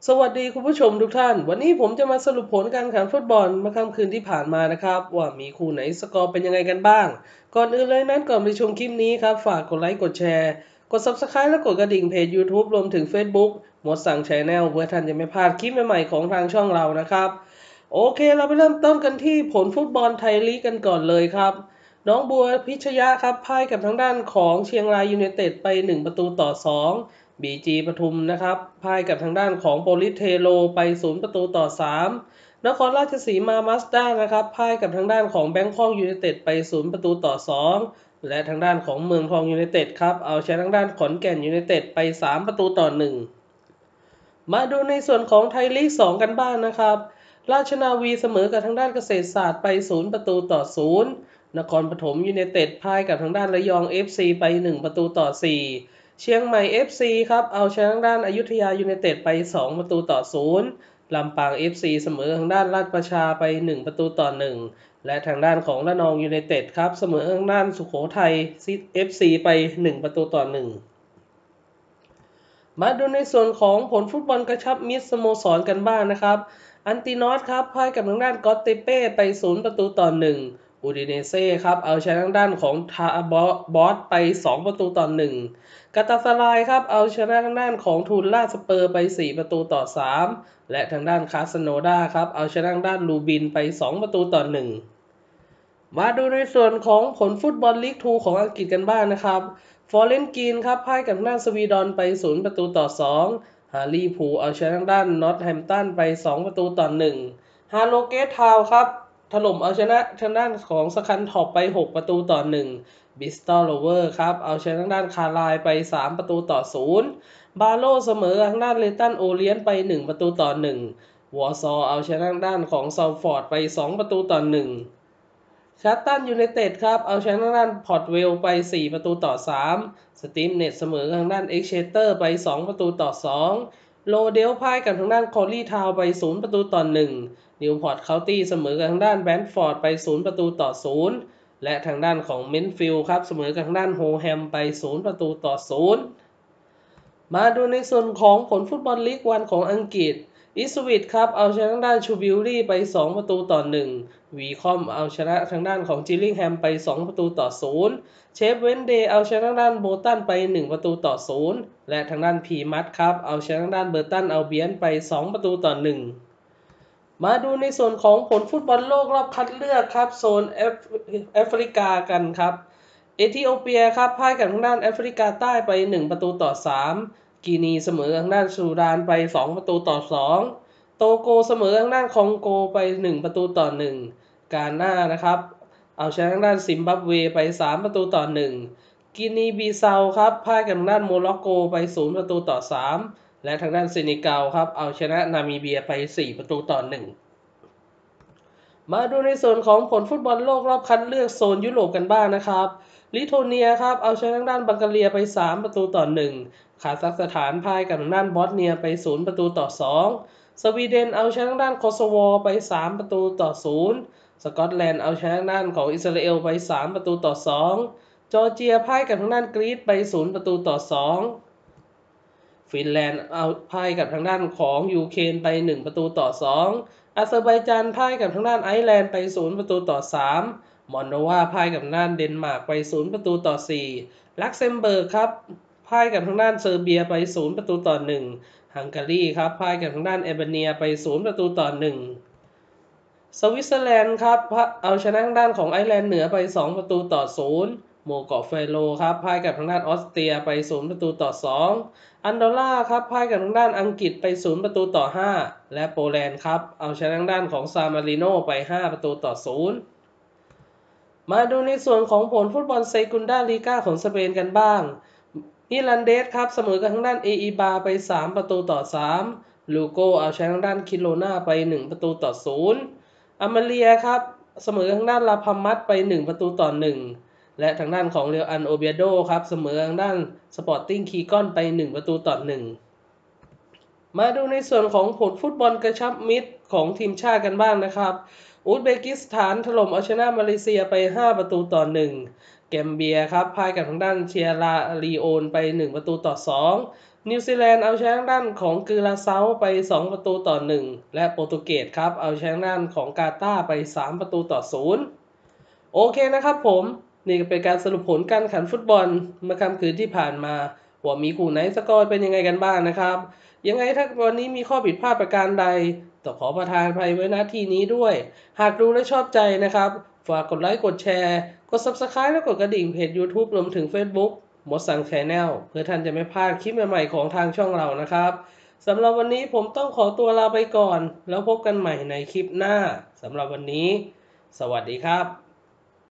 สวัสดีคุณผู้ชมทุกท่านวันนี้ผมจะมาสรุปผลการแข่งฟุตบอลเมื่อค่ำคืนที่ผ่านมานะครับว่ามีคู่ไหนสกอร์เป็นยังไงกันบ้างก่อนอื่นเลยนั้นก่อนไปชมคลิปนี้ครับฝากกดไลค์กดแชร์กด Subscribe และกดกระดิ่งเพจ YouTube รวมถึง Facebook หมดสั่ง Channel เพื่อท่านจะไม่พลาดคลิปใหม่ๆของทางช่องเรานะครับโอเคเราไปเริ่มต้นกันที่ผลฟุตบอลไทยลีกกันก่อนเลยครับน้องบัวพิชยะครับพ่ายกับทางด้านของเชียงรายยูไนเต็ดไป1-2บีจีปทุมนะครับพ่ายกับทางด้านของโปลิสเทโลไป0-3นครราชสีมามาสด้านะครับพ่ายกับทางด้านของแบงคอกยูไนเต็ดไป0-2และทางด้านของเมืองทองยูไนเต็ดครับเอาชนะทางด้านขอนแก่นยูไนเต็ดไป3-1มาดูในส่วนของไทยลีก2กันบ้างนะครับราชนาวีเสมอกับทางด้านเกษตรศาสตร์ไป0-0นครปฐมยูไนเต็ดพ่ายกับทางด้านระยอง FC ไป1-4เชียงใหม่ FC ครับเอาชนะทางด้านอยุธยายูไนเต็ดไป2-0ลำปาง FC เสมอทางด้านราชประชาไป1-1และทางด้านของระนองยูไนเต็ดครับเสมอทางด้านสุโขทัย FC ไป1-1มาดูในส่วนของผลฟุตบอลกระชับมิตรสโมสรกันบ้างนะครับอันตินอสครับพ่ายกับทางด้านกอตเตเป้ไป0-1อูดิเนเซ่ครับเอาชนะทางด้านของทาบอสไป2-1กาตาสลายครับเอาชนะทางด้านของทูลลาสเปอร์ไป4-3และทางด้านคาสโนดาครับเอาชนะทางด้านลูบินไป2-1มาดูในส่วนของผลฟุตบอลลีก2ของอังกฤษกันบ้างนะครับฟอร์เรนกีนครับพ่ายกับทางด้านสวีดอนไป0-2ฮารีพูเอาชนะทางด้านนอตแฮมตันไป2-1ฮาโลเกตทาวครับถล่มเอาชนะทางด้านของสคันท็อปไป6-1บิสตอลโลเวอร์ครับเอาชนะทางด้านคาร์ไลน์ไป3-0บาโลเสมอทางด้านเลตันโอเลียนไป1-1วอร์ซอเอาชนะทางด้านของเซาฟอร์ดไป2-1ชัตตันยูไนเต็ดครับเอาชนะทางด้านพอร์ตเวลไป4-3สตีมเน็ตเสมอทางด้านเอ็กเชเตอร์ไป2-2โลเดลพ่ายกับทางด้านคอลลี่ทาวไป0-1นิวพอร์ตเคานตี้เสมอกับทางด้านแบนฟอร์ดไป0-0และทางด้านของเมนฟิลด์ครับเสมอกับทางด้านโฮแฮมไป0-0มาดูในส่วนของผลฟุตบอลลีกวันของอังกฤษอิสวิตครับเอาชนะทางด้านชูบิลลี่ไป2-1วีคอมเอาชนะทางด้านของจิลลิงแฮมไป2-0เชฟเวนเดย์เอาชนะทางด้านโบตันไป1-0และทางด้านพีมัตครับเอาชนะทางด้านเบอร์ตันเอาเบียนไป2-1มาดูในส่วนของผลฟุตบอลโลกรอบคัดเลือกครับโซนแอฟริกากันครับเอธิโอเปียครับพ่ายกับทางด้านแอฟริกาใต้ไป1-3กีนีเสมอทางด้านซูดานไป2-2โตโกเสมอทางด้านคองโกไป1-1กาน่านะครับเอาชนะทางด้านซิมบับเวไป3-1กินีบีเซาครับพ่ายกับทางด้านโมร็อกโกไป0-3และทางด้านเซนิกัลครับเอาชนะนามิเบียไป4-1มาดูในส่วนของผลฟุตบอลโลกรอบคัดเลือกโซนยุโรปกันบ้างนะครับลิทัวเนียครับเอาชนะทางด้านบังกาเรียไป3-1คาซัคสถานพ่ายกับทางด้านบอสเนียไป0-2สวีเดนเอาชนะทางด้านโคโซโวไป3-0สกอตแลนด์เอาชนะทางด้านของอิสราเอลไป3-2จอร์เจียพ่ายกับทางด้านกรีซไป0-2ฟินแลนด์เอาพ่ายกับทางด้านของยูเครนไป1-2อาเซอร์ไบจานพ่ายกับทางด้านไอร์แลนด์ไป0-3มอนโดวาพ่ายกับทางด้านเดนมาร์กไป0-4ลักเซมเบิร์กครับพ่ายกับทางด้านเซอร์เบียไป0-1ฮังการีครับพ่ายกับทางด้านแอลเบเนียไป0-1สวิตเซอร์แลนด์ครับเอาชนะทางด้านของไอร์แลนด์เหนือไป2-0โมกอเฟโลครับพ่ายกับทางด้านออสเตรียไป0-2อันดอร่าครับพ่ายกับทางด้านอังกฤษไป0-5และโปแลนด์ครับเอาชนะทางด้านของซานมาริโนไป5-0มาดูในส่วนของผลฟุตบอลเซกุนดาลีกาของสเปนกันบ้างมิลันเดสครับเสมอกับทางด้านเออีบาไป3-3ลูโกเอาชนะทางด้านคิโลนาไป1-0อามาเลียครับเสมอทางด้านลาพามัสไป1-1และทางด้านของเรอัลอันโอเบียโดครับเสมอทางด้านสปอร์ติ้งคีกอนไป1-1มาดูในส่วนของผลฟุตบอลกระชับมิตรของทีมชาติกันบ้างนะครับอุซเบกิสถานถล่มเอาชนะมาเลเซียไป5-1แกมเบียครับพ่ายกับทางด้านเชียราลีโอนไป1-2 นิวซีแลนด์เอาชนะทางด้านของกิราเซาไป2-1และโปรตุเกสครับเอาชนะทางด้านของกาตาร์ไป3-0โอเคนะครับผมนี่ก็เป็นการสรุปผลการแข่งขันฟุตบอลเมื่อค่ำคืนที่ผ่านมาว่ามีคู่ไหนสกอร์เป็นยังไงกันบ้างนะครับยังไงถ้าวันนี้มีข้อผิดพลาดประการใดต้องขอประทานอภัยไว้ณที่นี้ด้วยหากดูและชอบใจนะครับฝากกดไลค์กดแชร์กด Subscribe และกดกระดิ่งเพจ YouTube รวมถึง Facebook หมดสั่ง Channel เพื่อท่านจะไม่พลาดคลิปใหม่ๆของทางช่องเรานะครับสำหรับวันนี้ผมต้องขอตัวลาไปก่อนแล้วพบกันใหม่ในคลิปหน้าสำหรับวันนี้สวัสดีครับ